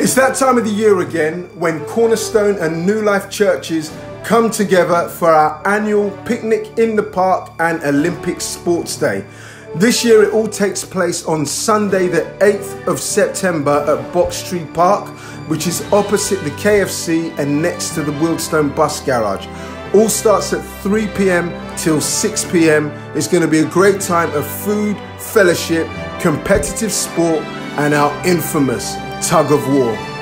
It's that time of the year again when Cornerstone and New Life churches come together for our annual Picnic in the Park and Olympic Sports Day. This year it all takes place on Sunday the 8th of September at Box Street Park, which is opposite the KFC and next to the Wealdstone bus garage. All starts at 3 p.m. till 6 p.m. It's going to be a great time of food, fellowship, competitive sport and our infamous tug of war.